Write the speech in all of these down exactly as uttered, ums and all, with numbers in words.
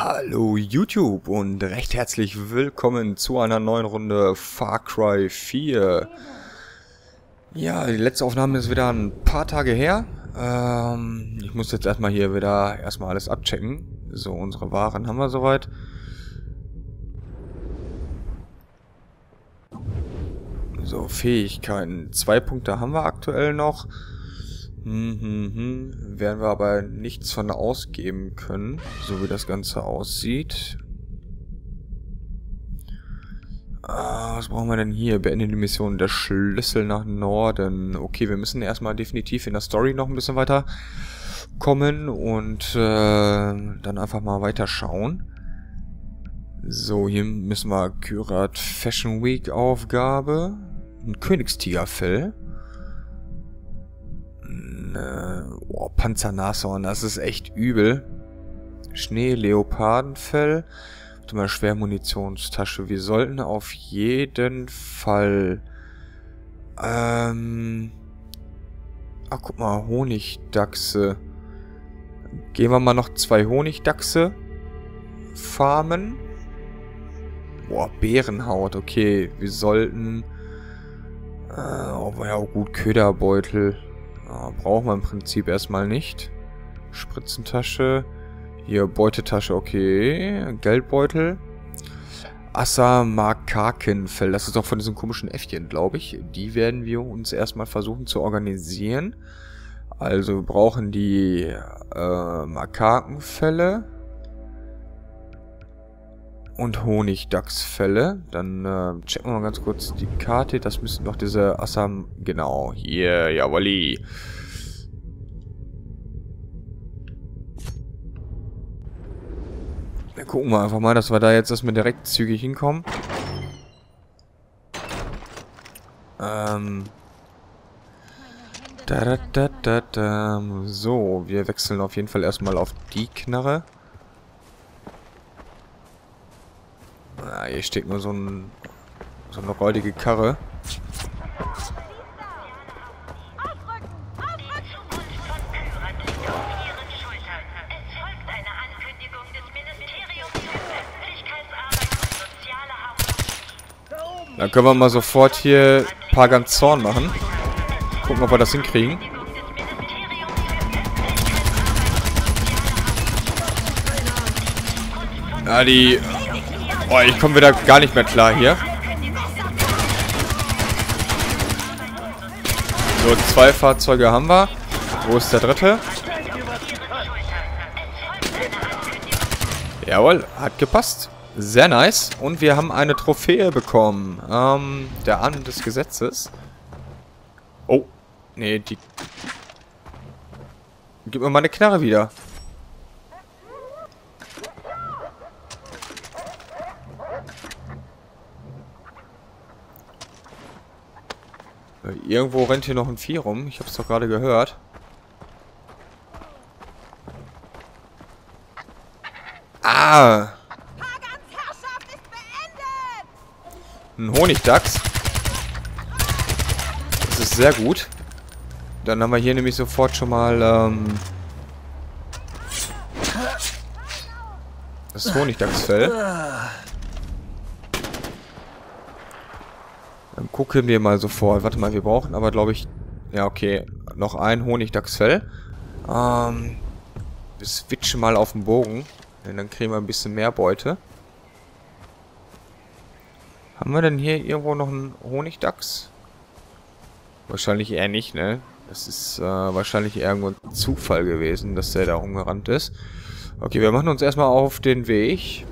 Hallo YouTube und recht herzlich willkommen zu einer neuen Runde Far Cry vier. Ja, die letzte Aufnahme ist wieder ein paar Tage her. Ähm, ich muss jetzt erstmal hier wieder erstmal alles abchecken. So, unsere Waren haben wir soweit. So, Fähigkeiten. Zwei Punkte haben wir aktuell noch. Hm, hm, hm. Werden wir aber nichts von ausgeben können, so wie das Ganze aussieht. Ah, was brauchen wir denn hier? Beende die Mission. Der Schlüssel nach Norden. Okay, wir müssen erstmal definitiv in der Story noch ein bisschen weiter kommen und äh, dann einfach mal weiter schauen. So, hier müssen wir Kyrat Fashion Week Aufgabe. Ein Königstigerfell. Oh, Panzernashorn, das ist echt übel. Schnee, Leopardenfell. Warte mal, Schwermunitionstasche. Wir sollten auf jeden Fall... Ähm... Ach, guck mal, Honigdachse. Gehen wir mal noch zwei Honigdachse farmen. Boah, Bärenhaut, okay. Wir sollten... Äh, oh, ja, gut, Köderbeutel. Ja, brauchen wir im Prinzip erstmal nicht. Spritzentasche. Hier, Beutetasche, okay. Geldbeutel. Assamakakenfell. Das ist doch von diesen komischen Äffchen, glaube ich. Die werden wir uns erstmal versuchen zu organisieren. Also wir brauchen die äh, Makakenfelle. Und Honigdachsfelle. Dann äh, checken wir mal ganz kurz die Karte. Das müssen doch diese Assam... Genau, hier, jawolli. Dann gucken wir einfach mal, dass wir da jetzt erstmal direkt zügig hinkommen. Ähm... Da, da, da, da, da. So, wir wechseln auf jeden Fall erstmal auf die Knarre. Ah, hier steht nur so, ein, so eine räudige Karre. Dann können wir mal sofort hier Pagan Zorn machen. Gucken, ob wir das hinkriegen. Ja, die... Oh, ich komme wieder gar nicht mehr klar hier. So, zwei Fahrzeuge haben wir. Wo ist der dritte? Jawohl, hat gepasst. Sehr nice. Und wir haben eine Trophäe bekommen. Ähm, der Ahnen des Gesetzes. Oh, nee, die... Gib mir meine Knarre wieder. Irgendwo rennt hier noch ein Vieh rum. Ich hab's doch gerade gehört. Ah! Ein Honigdachs. Das ist sehr gut. Dann haben wir hier nämlich sofort schon mal ähm, das Honigdachsfell. Dann gucken wir mal sofort. Warte mal, wir brauchen aber, glaube ich... Ja, okay. Noch ein Honigdachsfell. Ähm, wir switchen mal auf den Bogen. Denn dann kriegen wir ein bisschen mehr Beute. Haben wir denn hier irgendwo noch einen Honigdachs? Wahrscheinlich eher nicht, ne? Das ist äh, wahrscheinlich irgendwo ein Zufall gewesen, dass der da rumgerannt ist. Okay, wir machen uns erstmal auf den Weg.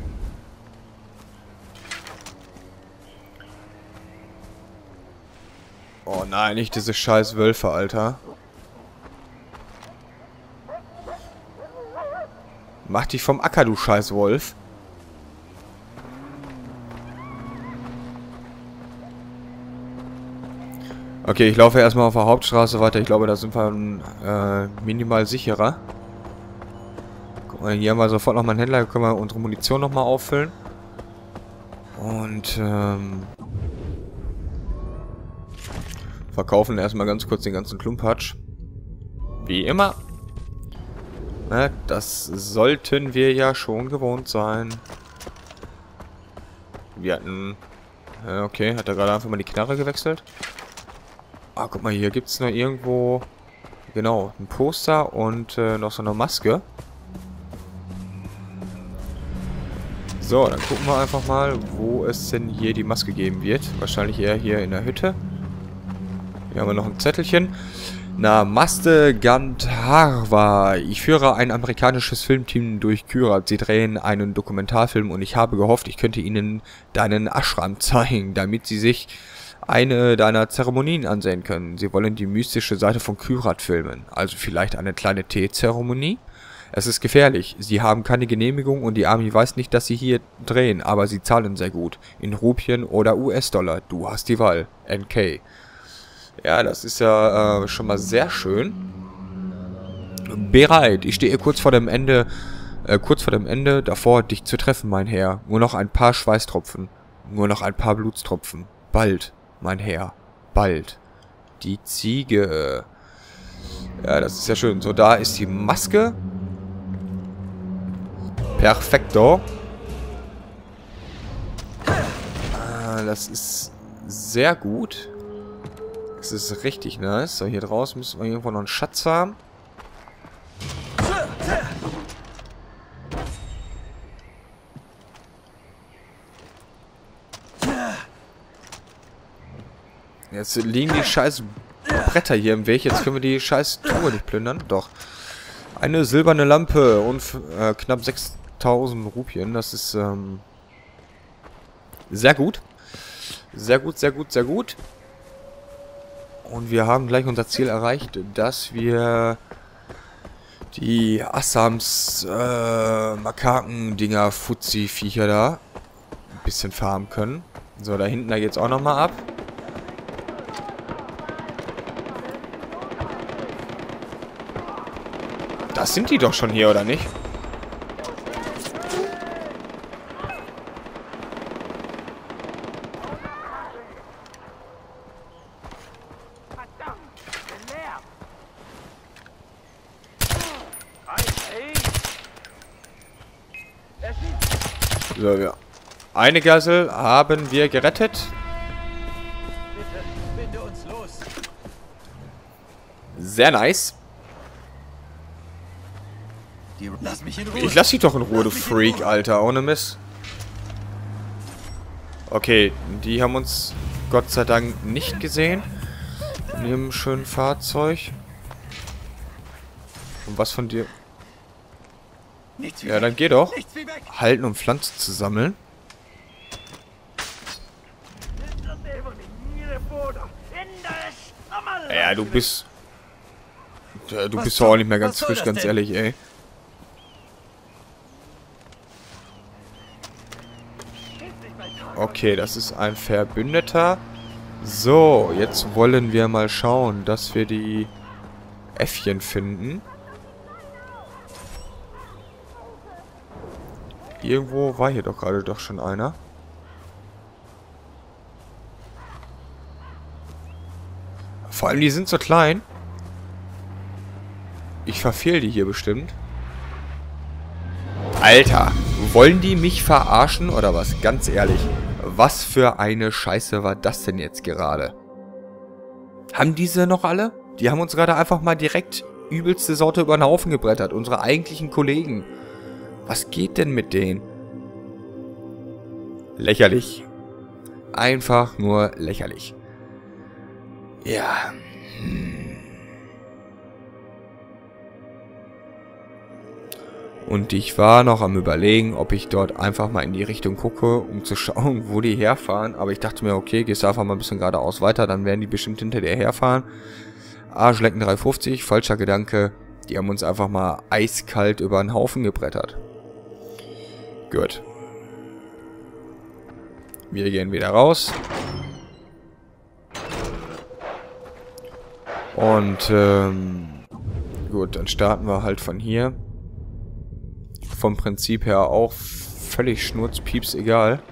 Oh nein, nicht diese scheiß Wölfe, Alter. Mach dich vom Acker, du scheiß Wolf. Okay, ich laufe erstmal auf der Hauptstraße weiter. Ich glaube, da sind wir äh, minimal sicherer. Guck mal, hier haben wir sofort nochmal einen Händler. Da können wir unsere Munition nochmal auffüllen. Und, ähm... verkaufen erstmal ganz kurz den ganzen Klumpatsch. Wie immer. Ne, das sollten wir ja schon gewohnt sein. Wir hatten... Ja, okay, hat er gerade einfach mal die Knarre gewechselt. Ah, guck mal, hier gibt es noch irgendwo... Genau, ein Poster und äh, noch so eine Maske. So, dann gucken wir einfach mal, wo es denn hier die Maske geben wird. Wahrscheinlich eher hier in der Hütte. Hier haben wir noch ein Zettelchen. Namaste Gandharva. Ich führe ein amerikanisches Filmteam durch Kyrat. Sie drehen einen Dokumentarfilm und ich habe gehofft, ich könnte Ihnen deinen Ashram zeigen, damit Sie sich eine deiner Zeremonien ansehen können. Sie wollen die mystische Seite von Kyrat filmen. Also vielleicht eine kleine Teezeremonie? Es ist gefährlich. Sie haben keine Genehmigung und die Army weiß nicht, dass sie hier drehen, aber sie zahlen sehr gut. In Rupien oder U S-Dollar. Du hast die Wahl. N K. Ja, das ist ja äh, schon mal sehr schön. Bereit. Ich stehe kurz vor dem Ende, äh, kurz vor dem Ende davor, dich zu treffen, mein Herr. Nur noch ein paar Schweißtropfen. Nur noch ein paar Blutstropfen. Bald, mein Herr. Bald. Die Ziege. Ja, das ist ja schön. So, da ist die Maske. Perfekto. Ah, das ist sehr gut. Das ist richtig nice. So, hier draußen müssen wir irgendwo noch einen Schatz haben. Jetzt liegen die scheiß Bretter hier im Weg. Jetzt können wir die scheiß Truhe nicht plündern. Doch. Eine silberne Lampe und äh, knapp sechstausend Rupien. Das ist ähm, sehr gut. Sehr gut, sehr gut, sehr gut. Und wir haben gleich unser Ziel erreicht, dass wir die Assams äh, Makaken-Dinger, Fuzzi-Viecher da ein bisschen farmen können. So, da hinten, da geht's auch nochmal ab. Das sind die doch schon hier, oder nicht? So, ja. Eine Geisel haben wir gerettet. Sehr nice. Lass mich in Ruhe. Ich lass dich doch in Ruhe, du Freak, Alter. Ohne Mist. Okay, die haben uns Gott sei Dank nicht gesehen. In ihrem schönen Fahrzeug. Und was von dir? Ja, dann geh doch. Halten, um Pflanzen zu sammeln. Ja, du bist... Du bist doch auch nicht mehr ganz frisch, ganz ehrlich, ey. Okay, das ist ein Verbündeter. So, jetzt wollen wir mal schauen, dass wir die Äffchen finden. Irgendwo war hier doch gerade doch schon einer. Vor allem, die sind so klein. Ich verfehl die hier bestimmt. Alter, wollen die mich verarschen oder was? Ganz ehrlich, was für eine Scheiße war das denn jetzt gerade? Haben diese noch alle? Die haben uns gerade einfach mal direkt übelste Sorte über den Haufen gebrettert. Unsere eigentlichen Kollegen. Was geht denn mit denen? Lächerlich. Einfach nur lächerlich. Ja. Hm. Und ich war noch am Überlegen, ob ich dort einfach mal in die Richtung gucke, um zu schauen, wo die herfahren. Aber ich dachte mir, okay, gehst du einfach mal ein bisschen geradeaus weiter, dann werden die bestimmt hinter dir herfahren. Arschlecken drei fünfzig, falscher Gedanke. Die haben uns einfach mal eiskalt über den Haufen gebrettert. Gut. Wir gehen wieder raus. Und, ähm, gut, dann starten wir halt von hier. Vom Prinzip her auch völlig schnurzpieps egal.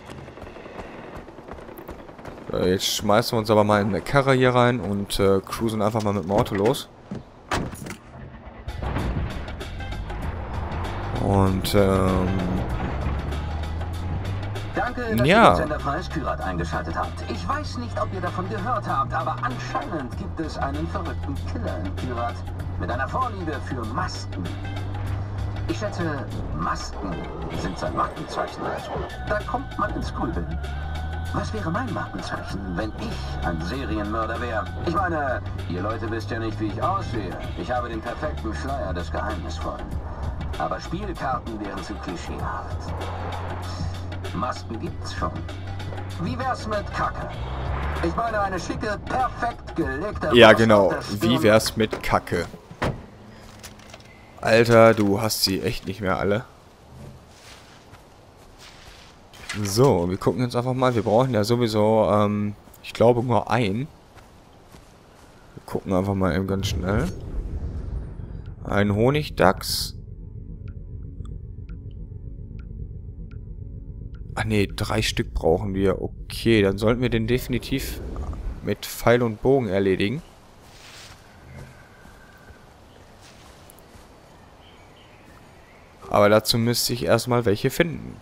So, jetzt schmeißen wir uns aber mal in eine Karre hier rein und äh, cruisen einfach mal mit dem Auto los. Und, ähm... Danke, dass ja. ihr den Sender Freies Kyrat eingeschaltet habt. Ich weiß nicht, ob ihr davon gehört habt, aber anscheinend gibt es einen verrückten Killer in Kyrat mit einer Vorliebe für Masken. Ich schätze, Masken sind sein Markenzeichen. Da kommt man ins Grübeln. Was wäre mein Markenzeichen, wenn ich ein Serienmörder wäre? Ich meine, ihr Leute wisst ja nicht, wie ich aussehe. Ich habe den perfekten Schleier des Geheimnisvollen. Aber Spielkarten wären zu klischeehaft. Masken gibt's schon. Wie wär's mit Kacke? Ich meine, eine schicke, perfekt gelegte... Ja, genau. Wie wär's mit Kacke? Alter, du hast sie echt nicht mehr alle. So, wir gucken jetzt einfach mal. Wir brauchen ja sowieso, ähm, ich glaube nur einen. Wir gucken einfach mal eben ganz schnell. Ein Honigdachs. Ach nee, drei Stück brauchen wir. Okay, dann sollten wir den definitiv mit Pfeil und Bogen erledigen. Aber dazu müsste ich erstmal welche finden.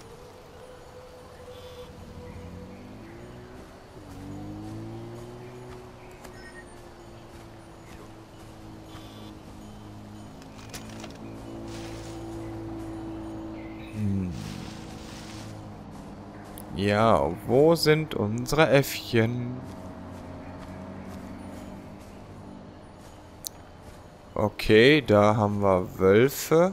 Hm. Ja, wo sind unsere Äffchen? Okay, da haben wir Wölfe.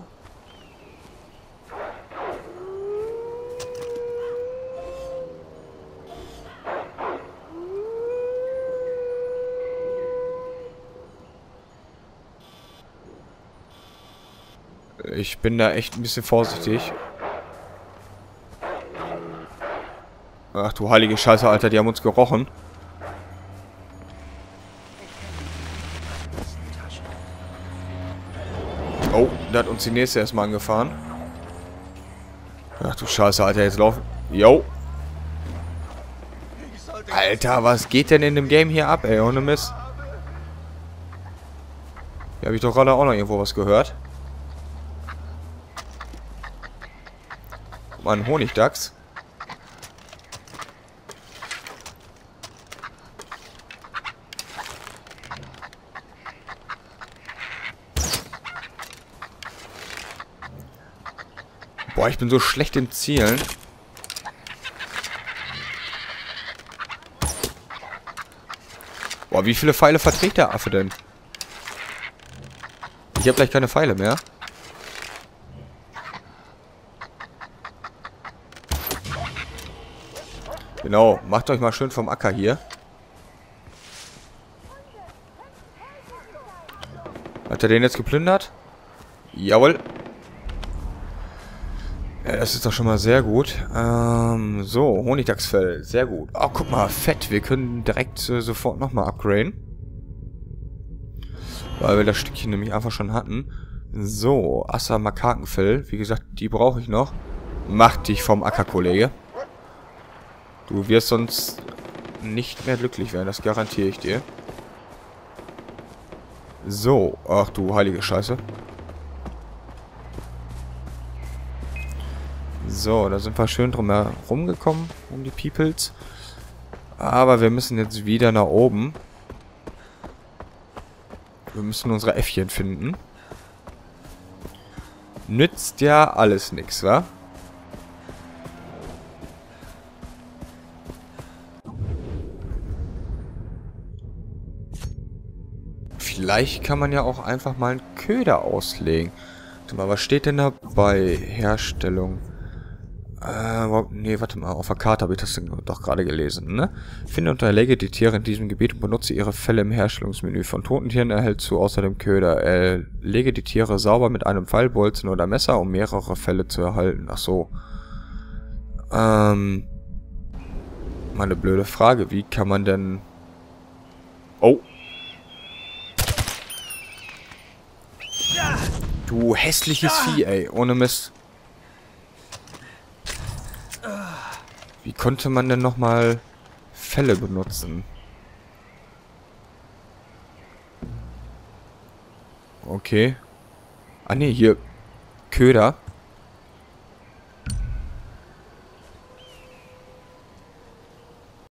Ich bin da echt ein bisschen vorsichtig. Ach du heilige Scheiße, Alter, die haben uns gerochen. Oh, da hat uns die nächste erstmal angefahren. Ach du Scheiße, Alter, jetzt laufen. Yo. Alter, was geht denn in dem Game hier ab, ey, ohne Mist? Hier habe ich doch gerade auch noch irgendwo was gehört. Mal ein Honigdachs. Boah, ich bin so schlecht im Zielen. Boah, wie viele Pfeile verträgt der Affe denn? Ich habe gleich keine Pfeile mehr. Genau, macht euch mal schön vom Acker hier. Hat er den jetzt geplündert? Jawohl. Ja, das ist doch schon mal sehr gut. Ähm, so, Honigdachsfell. Sehr gut. Oh, guck mal, fett. Wir können direkt äh, sofort nochmal upgraden. Weil wir das Stückchen nämlich einfach schon hatten. So, Assa Makakenfell. Wie gesagt, die brauche ich noch. Mach dich vom Acker, Kollege. Du wirst sonst nicht mehr glücklich werden, das garantiere ich dir. So, ach du heilige Scheiße. So, da sind wir schön drum herum gekommen, um die Peoples. Aber wir müssen jetzt wieder nach oben. Wir müssen unsere Äffchen finden. Nützt ja alles nix, wa? Vielleicht kann man ja auch einfach mal einen Köder auslegen. Warte mal, was steht denn da bei Herstellung? Äh, nee, warte mal, auf der Karte habe ich das doch gerade gelesen, ne? Finde und erlege die Tiere in diesem Gebiet und benutze ihre Felle im Herstellungsmenü. Von toten Tieren erhältst du außerdem Köder. Erlege die Tiere sauber mit einem Pfeilbolzen oder Messer, um mehrere Felle zu erhalten. Ach so. Ähm. Mal eine blöde Frage. Wie kann man denn... Oh. Du hässliches Vieh, ey. Ohne Mist. Wie konnte man denn nochmal Felle benutzen? Okay. Ah ne, hier. Köder.